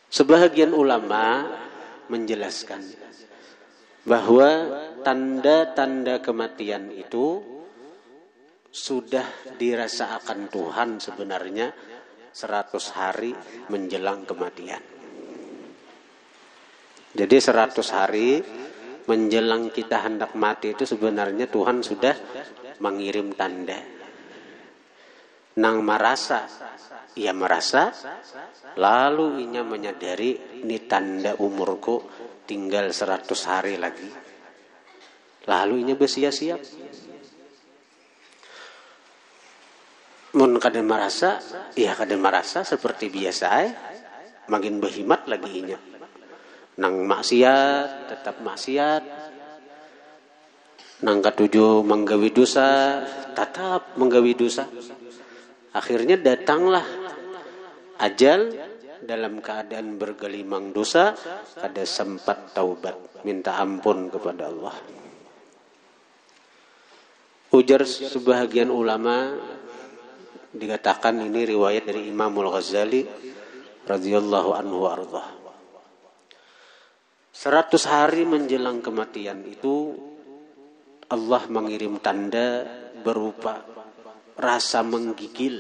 Sebahagian ulama menjelaskan bahwa tanda-tanda kematian itu sudah dirasakan Tuhan sebenarnya 100 hari menjelang kematian. Jadi 100 hari menjelang kita hendak mati itu sebenarnya Tuhan sudah mengirim tanda. Nang merasa, ia merasa, lalu inya menyadari ini tanda umurku tinggal 100 hari lagi. Lalu inya bersiap-siap. Mun kada merasa, ya kada merasa seperti biasa makin berhimat lagi inya. Nang maksiat, tetap maksiat. Nang katujuh menggawi dosa, tetap menggawi dosa. Akhirnya datanglah ajal dalam keadaan bergelimang dosa, kada sempat taubat, minta ampun kepada Allah. Ujar sebahagian ulama, dikatakan ini riwayat dari Imamul Ghazali radhiyallahu anhu arda. 100 hari menjelang kematian itu Allah mengirim tanda berupa rasa menggigil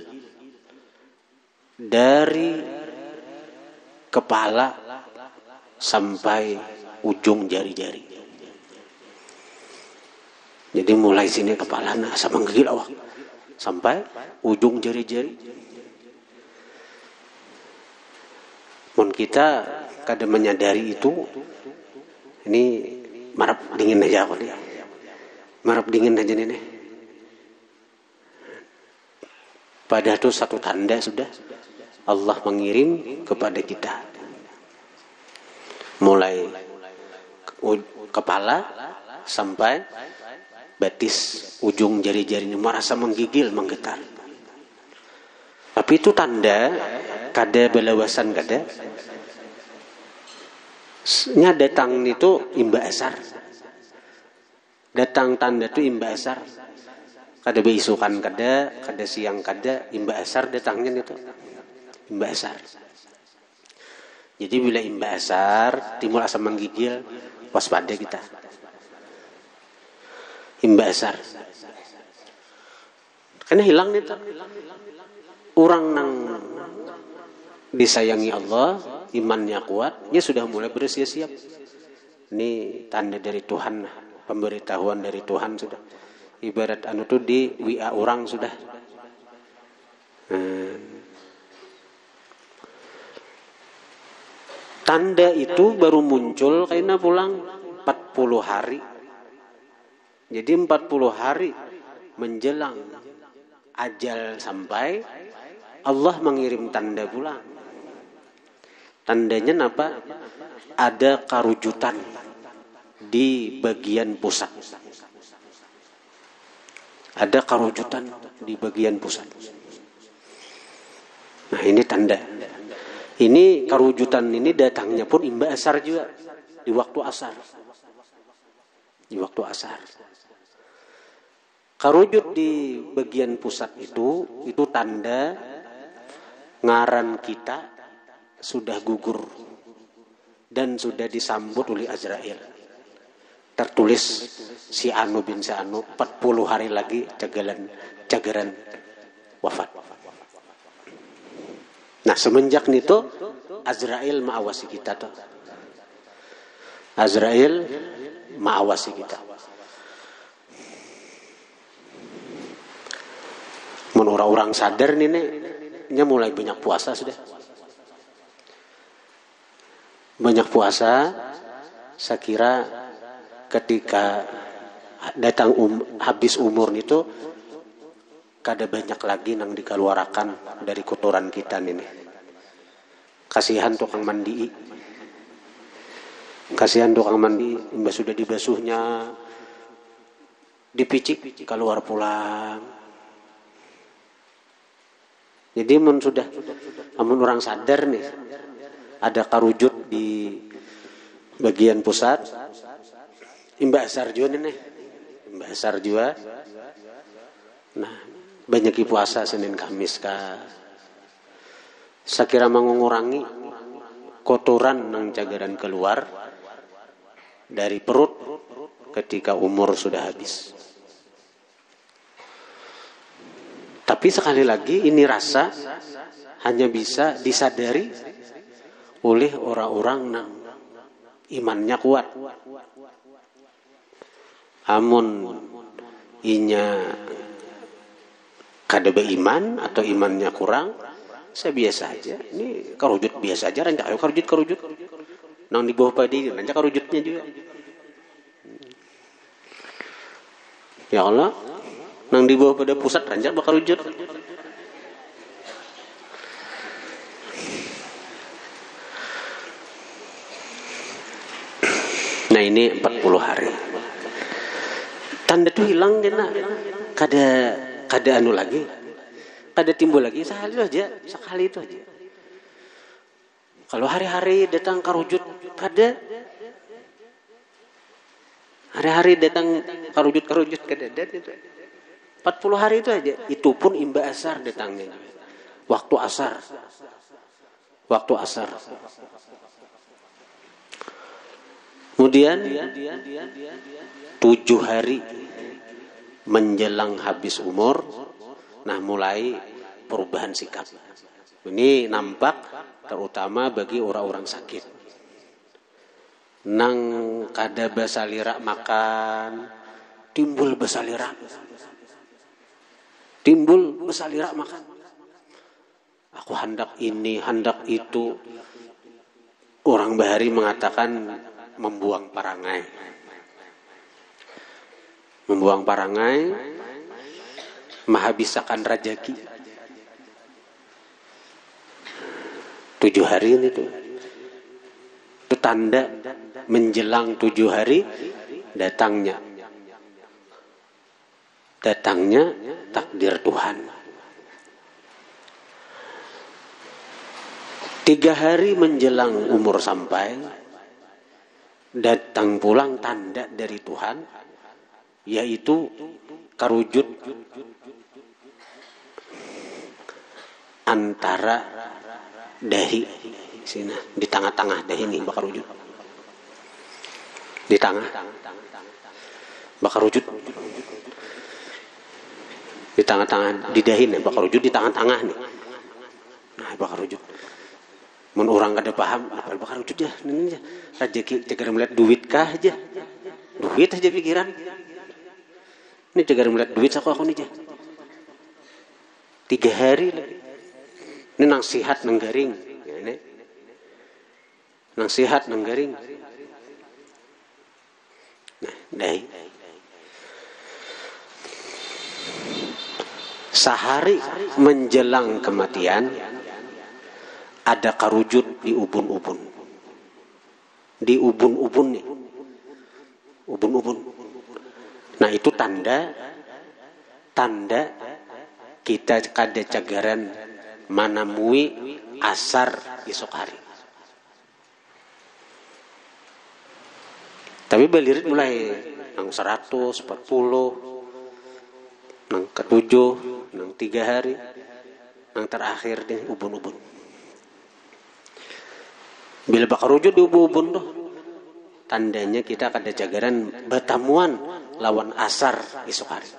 dari kepala sampai ujung jari-jari. Jadi mulai sini kepala rasa menggigil awak sampai ujung jari-jari. Mun kita kada menyadari itu, ini marap dingin aja kok dia. Marap dingin aja nih. Padahal itu satu tanda sudah Allah mengirim kepada kita. Mulai kepala sampai batis ujung jari-jarinya merasa menggigil, menggetar. Tapi itu tanda kada belawasan kada. Nya datang itu imba asar. Datang tanda itu imba asar. Kada beisukan kada siang kada, imba asar datangnya itu. Imba asar. Jadi bila imba asar timbul asam menggigil, waspada kita. Imba asar. Karena hilang itu. Orang nang disayangi Allah, imannya kuat, dia sudah mulai bersiap-siap. Ini tanda dari Tuhan, pemberitahuan dari Tuhan sudah. Ibarat anu tuh di WA orang sudah. Tanda itu baru muncul karena pulang 40 hari. Jadi 40 hari menjelang ajal sampai, Allah mengirim tanda pulang. Tandanya apa? Ada karujutan di bagian pusat. Ada karujutan di bagian pusat. Nah ini tanda. Ini karujutan ini datangnya pun imba asar juga. Di waktu asar. Di waktu asar. Karujut di bagian pusat itu tanda ngaran kita sudah gugur dan sudah disambut oleh Azrail. Tertulis si Anu bin si Anu 40 hari lagi cagaran wafat. Nah semenjak itu Azrail mengawasi kita tuh. Azrail mengawasi kita. Menurut orang sadar nih mulai banyak puasa sudah. Banyak puasa, saya kira ketika datang habis umur itu kada banyak lagi nang dikeluarkan dari kotoran kita nih. Kasihan tukang mandi. Kasihan tukang mandi, mbak sudah dibasuhnya, dipicik keluar pulang. Jadi amun orang sadar nih, ada karujut di bagian pusat, imba asar juga nih, imba asar juga. Nah, banyak puasa Senin Kamis kah. Saya kira mengurangi kotoran nang cagaran keluar dari perut ketika umur sudah habis. Tapi sekali lagi ini rasa hanya bisa disadari oleh orang-orang nang imannya kuat. Amun inya kada beriman atau imannya kurang, saya biasa aja. Ini karujut biasa aja, rancak ayo karujut. Nang di bawah padi, rancak karujutnya juga. Ya Allah, nang di bawah pada pusat rancak bakal karujut. Nah ini 40 hari. Tanda itu hilang kena kada anu lagi. Kada timbul lagi sekali itu aja. Kalau hari-hari datang karujut kada. Hari-hari datang karujut kada ada itu. 40 hari itu aja. Itu pun imba asar datangnya. Waktu asar. 7 hari menjelang habis umur, nah mulai perubahan sikap. Ini nampak terutama bagi orang-orang sakit. Nang kada basalirak makan, timbul basalirak makan. Aku hendak ini, hendak itu. Orang bahari mengatakan membuang parangai menghabiskan rajaki. 7 hari ini tuh. Itu tanda menjelang 7 hari datangnya takdir Tuhan. 3 hari menjelang umur sampai datang pulang tanda dari Tuhan, yaitu karujut antara dahi sini, di tengah-tengah dahi ini bakar wujud, di tengah bakar wujud, di tengah-tengah di dahi nih bakar wujud, di tengah-tengah nih, nah bakar wujud. Mun orang kada paham, apa bakar wujud ya? Ini aja. Rezeki cegar melihat duit kah aja. Duit aja pikiran. Ini cegar melihat duit aku nih aja. 3 hari lagi. Ini nang sihat nang garing. Ya, ini. Nang sihat nang garing. Nah, dai. Sehari menjelang kematian ada karujut di ubun-ubun. Di ubun-ubun nih. Ubun-ubun. Nah itu tanda kita kada cagaran manamui asar esok hari. Tapi balirit mulai nang 140, nang ke-7, nang 3 hari, nang terakhir deh ubun-ubun. Bila bakar wujud di ubun tuh, tandanya kita kada cagaran batamuan lawan asar esok hari.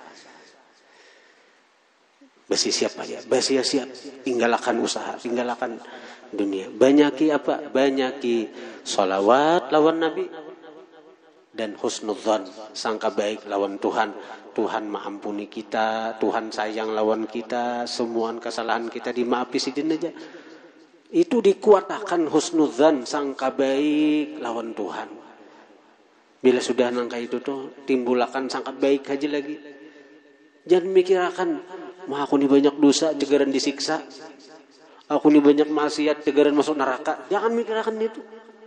Besi siap aja, besi siap, tinggalkan usaha, tinggalkan dunia. Banyaki apa? Banyaki sholawat lawan Nabi dan husnudzan, sangka baik lawan Tuhan. Tuhan mengampuni kita, Tuhan sayang lawan kita, semua kesalahan kita dimaafi sidin aja. Itu dikuatkan husnudzan, sangka baik lawan Tuhan. Bila sudah nangka itu tuh timbulakan sangka baik aja lagi. Jangan mikirakan, mah aku ini banyak dosa cegaran disiksa, aku ini banyak maksiat cegaran masuk neraka. Jangan mikirakan itu.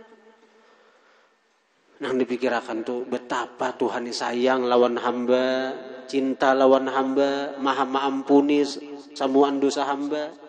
Nang dipikirakan tuh betapa Tuhan sayang lawan hamba, cinta lawan hamba, maha mengampuni samuan dosa hamba.